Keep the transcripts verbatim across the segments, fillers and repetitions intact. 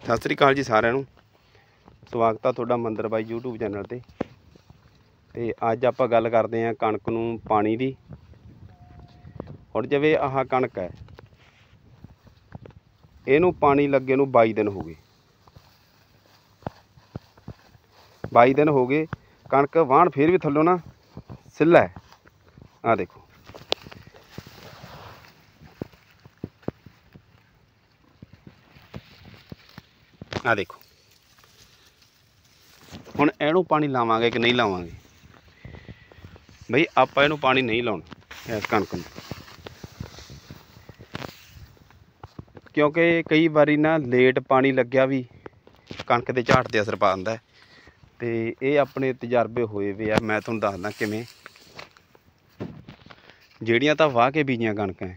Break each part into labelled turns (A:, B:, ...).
A: सत श्री अकाल जी सारिਆਂ ਨੂੰ। स्वागत है तुहाडा मंदर बाई यूट्यूब चैनल ते ते अज आपां गल करते हैं कणक नूं पानी दी। हुण जिवें आह कणक है, इहनूं पानी लगे नूं बाई दिन हो गए। बाई दिन हो गए, कणक वाहण फिर भी थल्लों ना सिल्ला है। आ देखो, आ देखो हुण इहनूं पानी लावांगे कि नहीं लावांगे? बई आपां इहनूं पानी नहीं लाउणा इस कणक नूं, क्योंकि कई बारी ना लेट पानी लग्या भी कणक दे झाड़ ते असर पा दिंदा है। ते ये अपने तजर्बे होए वे आ। मैं तुहानूं दसदा किवें। ਜਿਹੜੀਆਂ ਤਾਂ ਵਾਹ ਕੇ ਬੀਜੀਆਂ ਕਣਕਾਂ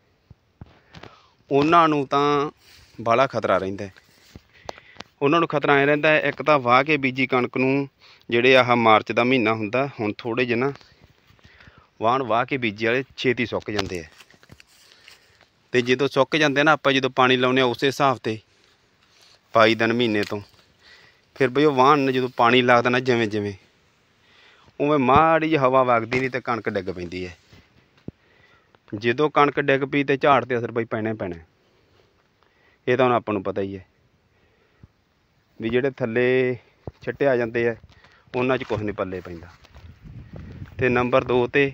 A: ਉਹਨਾਂ ਨੂੰ ਤਾਂ ਬਾਹਲਾ ਖਤਰਾ ਰਹਿੰਦਾ। ਉਹਨਾਂ ਨੂੰ ਖਤਰਾ ਐ ਰਹਿੰਦਾ, ਇੱਕ ਤਾਂ ਵਾਹ ਕੇ ਬੀਜੀ ਕਣਕ ਨੂੰ ਜਿਹੜੇ ਆਹ ਮਾਰਚ ਦਾ ਮਹੀਨਾ ਹੁੰਦਾ, ਹੁਣ ਥੋੜ੍ਹੇ ਜਿਹੇ ਨਾ ਵਾਹਣ ਵਾਹ ਕੇ ਬੀਜੀ ਵਾਲੇ ਛੇਤੀ ਸੁੱਕ ਜਾਂਦੇ ਆ। ਅਤੇ ਜਦੋਂ ਸੁੱਕ ਜਾਂਦੇ ਨਾ, ਆਪਾਂ ਜਦੋਂ ਪਾਣੀ ਲਾਉਂਦੇ ਹਾਂ ਉਸੇ ਹਿਸਾਬ 'ਤੇ ਬਾਈ ਦਿਨ ਮਹੀਨੇ ਤੋਂ ਫਿਰ ਬਈ ਉਹ ਵਾਹਣ ਨੇ ਜਦੋਂ ਪਾਣੀ ਲੱਗਦਾ ਨਾ ਜਿਵੇਂ ਜਿਵੇਂ ਉਵੇਂ ਮਾੜੀ ਜਿਹੀ ਹਵਾ ਵਗਦੀ ਨਹੀਂ ਅਤੇ ਕਣਕ ਡਿੱਗ ਪੈਂਦੀ ਹੈ। ਜਦੋਂ ਕਣਕ ਡਿੱਗ ਪਈ ਅਤੇ ਝਾੜ 'ਤੇ ਅਸਰ ਬਈ ਪੈਣਾ ਹੀ ਪੈਣਾ। ਇਹ ਤਾਂ ਹੁਣ ਆਪਾਂ ਨੂੰ ਪਤਾ ਹੀ ਹੈ ਵੀ ਜਿਹੜੇ ਥੱਲੇ ਛਿੱਟੇ ਆ ਜਾਂਦੇ ਆ ਉਹਨਾਂ 'ਚ ਕੁਛ ਨਹੀਂ ਪੱਲੇ ਪੈਂਦਾ। ਅਤੇ ਨੰਬਰ ਦੋ 'ਤੇ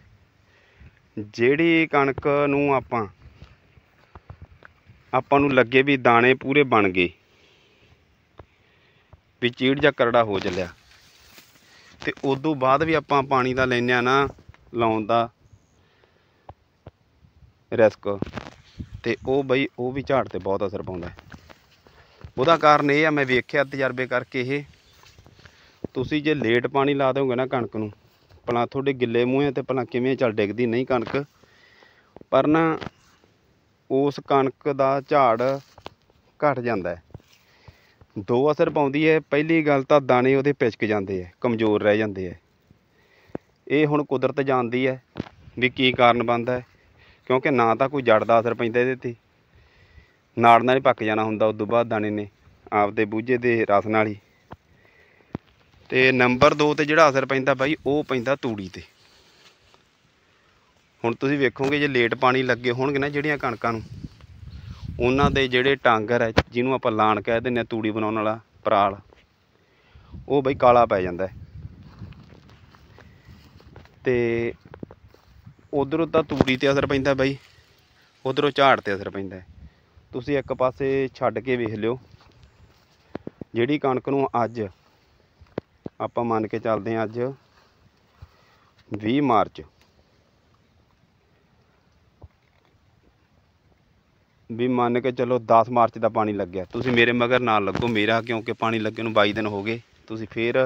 A: ਜਿਹੜੀ ਕਣਕ ਨੂੰ ਆਪਾਂ ਆਪਾਂ ਨੂੰ ਲੱਗੇ ਵੀ ਦਾਣੇ ਪੂਰੇ ਬਣ ਗਏ, ਵੀ ਚੀੜ ਜਾਂ ਕਰੜਾ ਹੋ ਚੱਲਿਆ, ਅਤੇ ਉਦੋਂ ਬਾਅਦ ਵੀ ਆਪਾਂ ਪਾਣੀ ਦਾ ਲੈਂਦੇ ਹਾਂ ਨਾ ਲਾਉਣ ਦਾ ਰਿਸਕ, ਅਤੇ ਉਹ ਬਈ ਉਹ ਵੀ ਝਾੜ 'ਤੇ ਬਹੁਤ ਅਸਰ ਪਾਉਂਦਾ। ਉਹਦਾ ਕਾਰਨ ਇਹ ਆ, ਮੈਂ ਵੇਖਿਆ ਤਜਰਬੇ ਕਰਕੇ, ਇਹ ਤੁਸੀਂ ਜੇ ਲੇਟ ਪਾਣੀ ਲਾ ਦਿਓਗੇ ਨਾ ਕਣਕ ਨੂੰ, ਭਲਾ ਤੁਹਾਡੇ ਗਿੱਲੇ ਮੂੰਹ 'ਤੇ ਭਲਾ ਕਿਵੇਂ ਚੱਲ ਡਿੱਗਦੀ ਨਹੀਂ ਕਣਕ, ਪਰ ਨਾ ਉਸ ਕਣਕ ਦਾ ਝਾੜ ਘੱਟ ਜਾਂਦਾ ਹੈ। ਦੋ ਅਸਰ ਪਾਉਂਦੀ ਹੈ। ਪਹਿਲੀ ਗੱਲ ਤਾਂ ਦਾਣੇ ਉਹਦੇ ਪਿਚਕ ਜਾਂਦੇ ਹੈ, ਕਮਜ਼ੋਰ ਰਹਿ ਜਾਂਦੇ ਹੈ। ਇਹ ਹੁਣ ਕੁਦਰਤ ਜਾਣਦੀ ਹੈ ਵੀ ਕੀ ਕਾਰਨ ਬਣਦਾ ਹੈ, ਕਿਉਂਕਿ ਨਾ ਤਾਂ ਕੋਈ ਜੜ ਦਾ ਅਸਰ ਪੈਂਦਾ ਇਹਦੇ 'ਤੇ, ਨਾੜ ਨਾਲ ਹੀ ਪੱਕ ਜਾਣਾ ਹੁੰਦਾ ਉਦੋਂ ਬਾਅਦ ਦਾਣੇ ਨੇ ਆਪਦੇ ਬੂਝੇ ਦੇ ਰਸ ਨਾਲ ਹੀ। ਅਤੇ ਨੰਬਰ ਦੋ 'ਤੇ ਜਿਹੜਾ ਅਸਰ ਪੈਂਦਾ ਬਾਈ, ਉਹ ਪੈਂਦਾ ਤੂੜੀ 'ਤੇ। ਹੁਣ ਤੁਸੀਂ ਵੇਖੋਗੇ ਜੇ ਲੇਟ ਪਾਣੀ ਲੱਗੇ ਹੋਣਗੇ ਨਾ ਜਿਹੜੀਆਂ ਕਣਕਾਂ ਨੂੰ, ਉਹਨਾਂ ਦੇ ਜਿਹੜੇ ਟਾਂਗਰ ਹੈ, ਜਿਹਨੂੰ ਆਪਾਂ ਲਾਣ ਕਹਿ ਦਿੰਦੇ ਹਾਂ, ਤੂੜੀ ਬਣਾਉਣ ਵਾਲਾ ਪਰਾਲ, ਉਹ ਬਈ ਕਾਲਾ ਪੈ ਜਾਂਦਾ। ਅਤੇ ਉੱਧਰੋਂ ਤਾਂ ਤੂੜੀ 'ਤੇ ਅਸਰ ਪੈਂਦਾ ਬਾਈ, ਉੱਧਰੋਂ ਝਾੜ 'ਤੇ ਅਸਰ ਪੈਂਦਾ। ਤੁਸੀਂ ਇੱਕ ਪਾਸੇ ਛੱਡ ਕੇ ਵੇਖ ਲਿਓ, ਜਿਹੜੀ ਕਣਕ ਨੂੰ ਅੱਜ ਆਪਾਂ ਮੰਨ ਕੇ ਚੱਲਦੇ ਹਾਂ, ਅੱਜ ਵੀਹ ਮਾਰਚ, ਵੀ ਮੰਨ ਕੇ ਚਲੋ ਦਸ ਮਾਰਚ ਦਾ ਪਾਣੀ ਲੱਗਿਆ, ਤੁਸੀਂ ਮੇਰੇ ਮਗਰ ਨਾ ਲੱਗੋ ਮੇਰਾ, ਕਿਉਂਕਿ ਪਾਣੀ ਲੱਗੇ ਨੂੰ ਬਾਈ ਦਿਨ ਹੋ ਗਏ। ਤੁਸੀਂ ਫਿਰ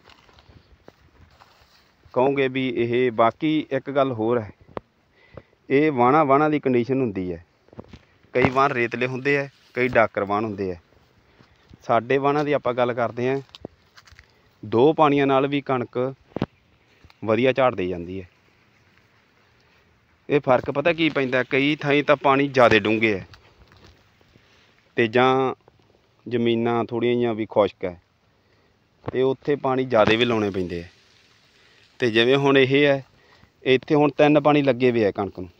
A: ਕਹੋਗੇ ਵੀ ਇਹ। ਬਾਕੀ ਇੱਕ ਗੱਲ ਹੋਰ ਹੈ, ਇਹ ਵਾਹਣਾ ਵਾਹਣਾ ਦੀ ਕੰਡੀਸ਼ਨ ਹੁੰਦੀ ਹੈ। ਕਈ ਵਾਹਣ ਰੇਤਲੇ ਹੁੰਦੇ ਹੈ, ਕਈ ਡਾਕਰ ਵਾਹਣ ਹੁੰਦੇ ਹੈ। ਸਾਡੇ ਵਾਹਣਾਂ ਦੀ ਆਪਾਂ ਗੱਲ ਕਰਦੇ ਹਾਂ, ਦੋ ਪਾਣੀਆਂ ਨਾਲ ਵੀ ਕਣਕ ਵਧੀਆ ਝਾੜ ਦੇ ਜਾਂਦੀ ਹੈ। ਇਹ ਫਰਕ ਪਤਾ ਕੀ ਪੈਂਦਾ, ਕਈ ਥਾਈਂ ਤਾਂ ਪਾਣੀ ਜ਼ਿਆਦਾ ਡੂੰਘੇ ਹੈ ਅਤੇ ਜਾਂ ਜ਼ਮੀਨਾਂ ਥੋੜ੍ਹੀਆਂ ਜਿਹੀਆਂ ਵੀ ਖੁਸ਼ਕ ਹੈ, ਅਤੇ ਉੱਥੇ ਪਾਣੀ ਜ਼ਿਆਦਾ ਵੀ ਲਾਉਣੇ ਪੈਂਦੇ ਹੈ। ਅਤੇ ਜਿਵੇਂ ਹੁਣ ਇਹ ਹੈ, ਇੱਥੇ ਹੁਣ ਤਿੰਨ ਪਾਣੀ ਲੱਗੇ ਵੇ ਹੈ ਕਣਕ ਨੂੰ।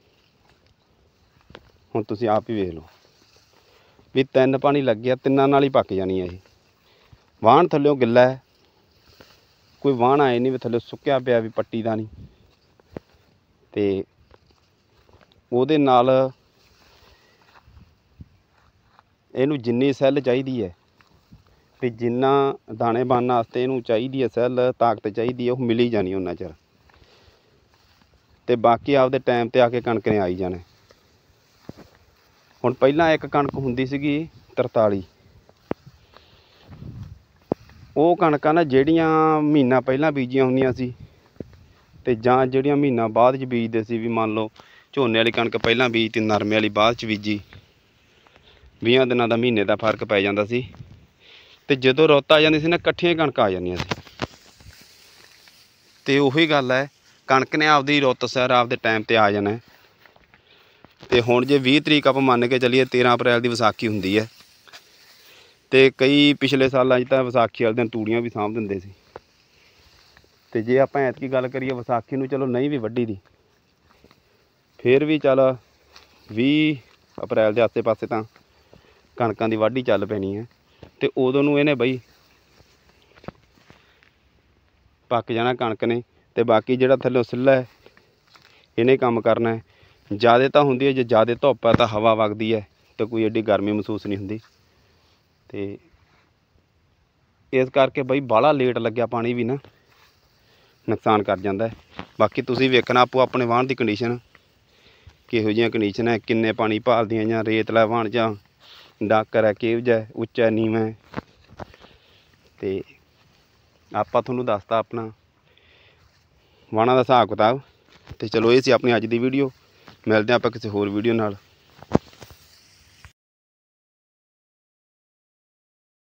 A: ਹੁਣ ਤੁਸੀਂ ਆਪ ਹੀ ਵੇਖ ਲਓ ਵੀ ਤਿੰਨ ਪਾਣੀ ਲੱਗਿਆ, ਤਿੰਨਾਂ ਨਾਲ ਹੀ ਪੱਕ ਜਾਣੀ ਹੈ ਇਹ। ਵਾਹਣ ਥੱਲਿਓਂ ਗਿੱਲਾ ਹੈ, ਕੋਈ ਵਾਹਣ ਆਏ ਨਹੀਂ ਵੀ ਥੱਲੇ ਸੁੱਕਿਆ ਪਿਆ ਵੀ ਪੱਟੀ ਦਾ ਨਹੀਂ। ਅਤੇ ਉਹਦੇ ਨਾਲ ਇਹਨੂੰ ਜਿੰਨੀ ਸੈੱਲ ਚਾਹੀਦੀ ਹੈ, ਵੀ ਜਿੰਨਾ ਦਾਣੇ ਬਣਨ ਵਾਸਤੇ ਇਹਨੂੰ ਚਾਹੀਦੀ ਹੈ ਸੈੱਲ, ਤਾਕਤ ਚਾਹੀਦੀ ਹੈ, ਉਹ ਮਿਲੀ ਜਾਣੀ ਉਹਨਾਂ ਚਿਰ। ਅਤੇ ਬਾਕੀ ਆਪਦੇ ਟਾਈਮ 'ਤੇ ਆ ਕੇ ਕਣਕ ਨੇ ਆਈ ਜਾਣਾ। ਹੁਣ ਪਹਿਲਾਂ ਇੱਕ ਕਣਕ ਹੁੰਦੀ ਸੀਗੀ ਤਰਤਾਲੀ, ਉਹ ਕਣਕਾਂ ਨਾ ਜਿਹੜੀਆਂ ਮਹੀਨਾ ਪਹਿਲਾਂ ਬੀਜੀਆਂ ਹੁੰਦੀਆਂ ਸੀ, ਅਤੇ ਜਾਂ ਜਿਹੜੀਆਂ ਮਹੀਨਾ ਬਾਅਦ 'ਚ ਬੀਜਦੇ ਸੀ, ਵੀ ਮੰਨ ਲਓ ਝੋਨੇ ਵਾਲੀ ਕਣਕ ਪਹਿਲਾਂ ਬੀਜਤੀ, ਨਰਮੇ ਵਾਲੀ ਬਾਅਦ 'ਚ ਬੀਜੀ, ਵੀਹਾਂ ਦਿਨਾਂ ਦਾ ਮਹੀਨੇ ਦਾ ਫਰਕ ਪੈ ਜਾਂਦਾ ਸੀ। ਅਤੇ ਜਦੋਂ ਰੁੱਤ ਆ ਜਾਂਦੀ ਸੀ ਨਾ, ਇਕੱਠੀਆਂ ਕਣਕਾਂ ਆ ਜਾਂਦੀਆਂ ਸੀ। ਅਤੇ ਉਹੀ ਗੱਲ ਹੈ, ਕਣਕ ਨੇ ਆਪਦੀ ਰੁੱਤ ਸਿਰ ਆਪਦੇ ਟਾਈਮ 'ਤੇ ਆ ਜਾਣਾ। ਅਤੇ ਹੁਣ ਜੇ ਵੀਹ ਤਰੀਕ ਆਪਾਂ ਮੰਨ ਕੇ ਚੱਲੀਏ, ਤੇਰ੍ਹਾਂ ਅਪ੍ਰੈਲ ਦੀ ਵਿਸਾਖੀ ਹੁੰਦੀ ਹੈ, ਤੇ ਕਈ ਪਿਛਲੇ ਸਾਲਾਂ 'ਚ ਤਾਂ ਵਿਸਾਖੀ ਵਾਲੇ ਦਿਨ ਤੂੜੀਆਂ ਵੀ ਸਾਂਭ ਦਿੰਦੇ ਸੀ। ਤੇ ਜੇ ਆਪਾਂ ਐਤਕੀ ਗੱਲ ਕਰੀਏ ਵਿਸਾਖੀ ਨੂੰ, ਚਲੋ ਨਹੀਂ ਵੀ ਵੱਢੀ ਦੀ, ਫਿਰ ਵੀ ਚੱਲ ਵੀਹ ਅਪ੍ਰੈਲ ਦੇ ਆਸੇ ਪਾਸੇ ਤਾਂ ਕਣਕਾਂ ਦੀ ਵਾਢੀ ਚੱਲ ਪੈਣੀ ਹੈ। ਤੇ ਉਦੋਂ ਨੂੰ ਇਹਨੇ ਬਈ ਪੱਕ ਜਾਣਾ ਕਣਕ ਨੇ। ਤੇ ਬਾਕੀ ਜਿਹੜਾ ਥੱਲੇ ਸਿੱਲਾ ਹੈ ਇਹਨੇ ਕੰਮ ਕਰਨਾ ਹੈ। ਜ਼ਿਆਦਾ ਤਾਂ ਹੁੰਦੀ ਹੈ, ਜੇ ਜ਼ਿਆਦਾ ਧੁੱਪ ਹੈ ਤਾਂ ਹਵਾ ਵਗਦੀ ਹੈ ਤਾਂ ਕੋਈ ਐਡੀ ਗਰਮੀ ਮਹਿਸੂਸ ਨਹੀਂ ਹੁੰਦੀ। ਤੇ ਇਸ ਕਰਕੇ ਬਈ ਬਾਹਲਾ ਲੇਟ ਲੱਗਿਆ ਪਾਣੀ ਵੀ ਨਾ ਨੁਕਸਾਨ ਕਰ ਜਾਂਦਾ ਹੈ। ਬਾਕੀ ਤੁਸੀਂ ਵੇਖਣਾ ਆਪੋ ਆਪਣੇ ਵਾਹਣ ਦੀ ਕੰਡੀਸ਼ਨ ਕਿਹੋ ਜਿਹੀਆਂ ਕੰਡੀਸ਼ਨ ਹੈ, ਕਿੰਨੇ ਪਾਣੀ ਭਾਲਦੀਆਂ, ਜਾਂ ਰੇਤਲਾ ਵਾਹਣ ਜਾਂ ਡਾਕਰ ਹੈ, ਕਿਹੋ ਜਿਹਾ ਉੱਚਾ ਨੀਵਾਂ ਹੈ। ਤੇ ਆਪਾਂ ਤੁਹਾਨੂੰ ਦੱਸਤਾ ਆਪਣਾ ਵਾਹਣਾਂ ਦਾ ਹਿਸਾਬ ਕਿਤਾਬ। ਤੇ ਚਲੋ ਇਹ ਸੀ ਆਪਣੀ ਅੱਜ ਦੀ ਵੀਡੀਓ। ਮਿਲਦੇ ਹਾਂ ਆਪਾਂ ਕਿਸੇ ਹੋਰ ਵੀਡੀਓ ਨਾਲ।